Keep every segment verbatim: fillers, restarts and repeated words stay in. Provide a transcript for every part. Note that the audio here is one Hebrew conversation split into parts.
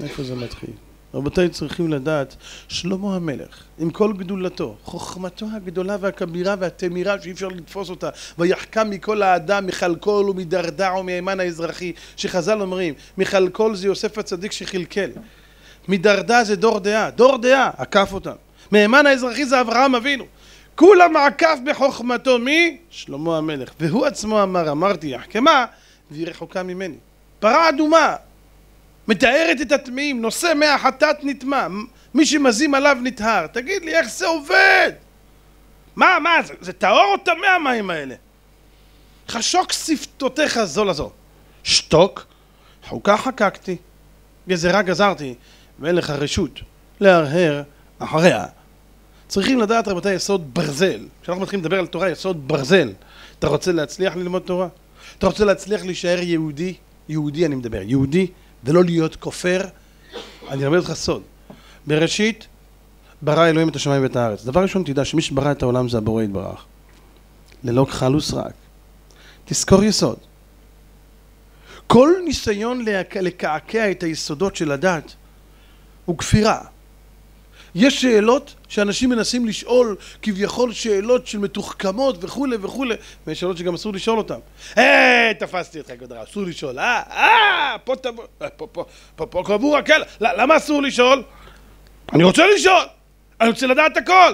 איפה זה מתחיל? רבותיי, צריכים לדעת, שלמה המלך, עם כל גדולתו, חוכמתו הגדולה והכבירה והתמירה שאי אפשר לתפוס אותה, ויחכם מכל האדם, מחלקול ומדרדע ומהימן האזרחי, שחז"ל אומרים, מחלקול זה יוסף הצדיק שחלקל, מדרדע זה דור דעה, דור דעה, עקף אותם, מהימן האזרחי זה אברהם אבינו, כולם עקף בחוכמתו, מי? שלמה המלך, והוא עצמו אמר, אמרתי יחכמה, והיא רחוקה ממני, פרה אדומה, מתארת את הטמאים, נושא מהחטאת נטמא, מי שמזים עליו נטהר. תגיד לי, איך זה עובד? מה, מה, זה, זה טהור או טמא המים האלה? חשוק שפתותיך זו לזו. שתוק, חוקה חקקתי, גזרה גזרתי, ואין לך רשות להרהר אחריה. צריכים לדעת רבותיי יסוד ברזל. כשאנחנו מתחילים לדבר על תורה, יסוד ברזל. אתה רוצה להצליח ללמוד תורה? אתה רוצה להצליח להישאר יהודי? יהודי אני מדבר, יהודי ולא להיות כופר. אני אלמד אותך סוד. בראשית ברא אלוהים את השמיים ואת הארץ. דבר ראשון תדע שמי שברא את העולם זה הבורא יתברך, ללא כחל וסרק. תזכור יסוד, כל ניסיון לקעקע את היסודות של הדת הוא כפירה. יש שאלות שאנשים מנסים לשאול, כביכול שאלות של מתוחכמות וכו' וכו', ויש שאלות שגם אסור לשאול אותם. היי, תפסתי אותך כבודרה, אסור לשאול, אה, אה, פה תבוא, פה, פה, פה, פה קבור הקל, למה אסור לשאול? אני רוצה לשאול, אני רוצה לדעת הכל.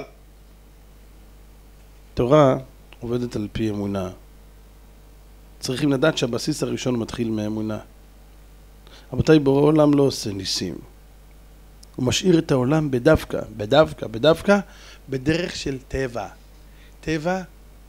תורה עובדת על פי אמונה. צריכים לדעת שהבסיס הראשון מתחיל מאמונה. רבותיי, בורא עולם לא עושה ניסים. הוא משאיר את העולם בדווקא, בדווקא, בדווקא, בדרך של טבע. טבע,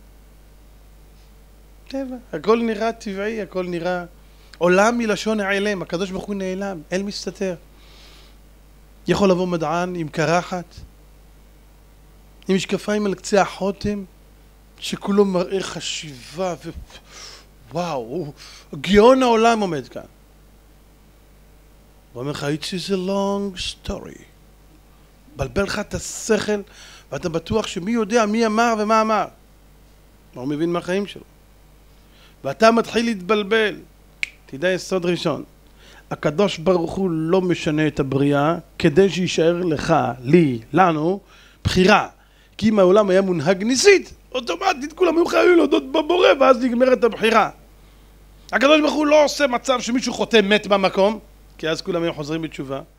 טבע. הכל נראה טבעי, הכל נראה... עולם מלשון העלם, הקדוש ברוך הוא נעלם, אל מסתתר. יכול לבוא מדען עם קרחת, עם משקפיים על קצה החותם, שכולו מראה חשיבה ו... וואו, גאון העולם עומד כאן. הוא אומר לך, it is a long story. בלבל לך את השכל, ואתה בטוח שמי יודע מי אמר ומה אמר. הוא מבין מהחיים שלו. ואתה מתחיל להתבלבל. תדע יסוד ראשון. הקדוש ברוך הוא לא משנה את הבריאה, כדי שישאר לך, לי, לנו, בחירה. כי אם העולם היה מונהג ניסית, אוטומטית כולם היו חייבים להודות בבורא, ואז נגמרת הבחירה. הקדוש ברוך הוא לא עושה מצב שמישהו חותם מת במקום, כי אז כולם היו חוזרים בתשובה.